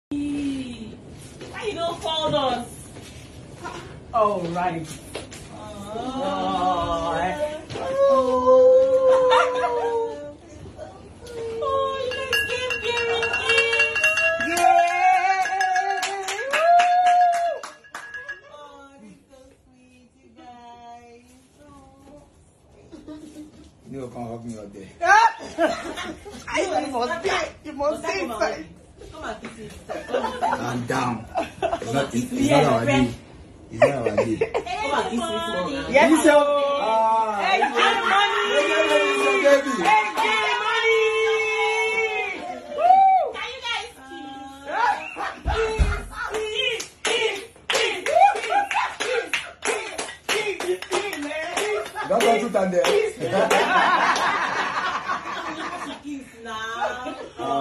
Why you don't call us? Oh, right. Let's give Gary gifts. Oh, this is so sweet, you guys. You can't hug me out there. You must say something. Come and kiss me. I'm down. It's not our day. It's not our day. Come and kiss me tomorrow. Yes, sir. Hey, get money! Hey, Hey, get money! Woo! Can you guys kiss? Don't go too there. Kiss now.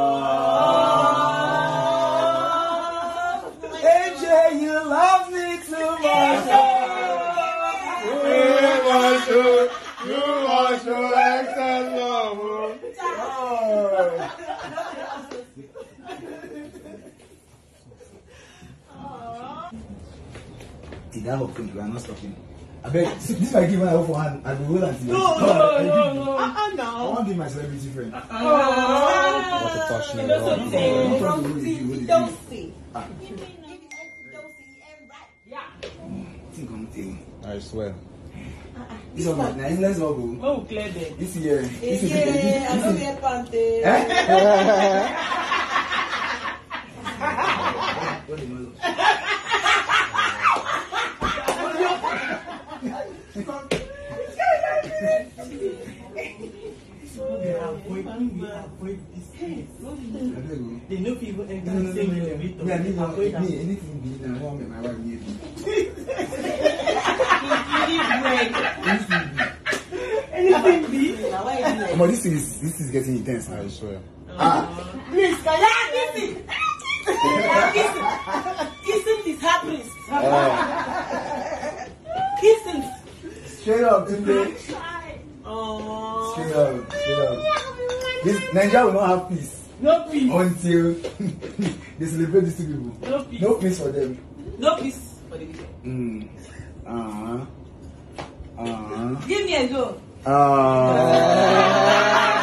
AJ, you love me too much. You must show excess love. Did that open? You are not stopping. I beg, this might give my own for hand. I will hold on to you. No. I want to be my celebrity friend. Don't say. I swear. This one, let's all go. Oh, clear them. This year. I don't get panty. They know people enter the same elevator. Anything being I want my wife need. Anything be? But this is getting intense. I swear. Please, can you kissing? Kissing is happening. Kissing. Straight up, Tunde. Straight up. This Nigeria will not have peace. No peace. Until they celebrate these two people. No peace. No peace for them. No peace for the people. Give me a go.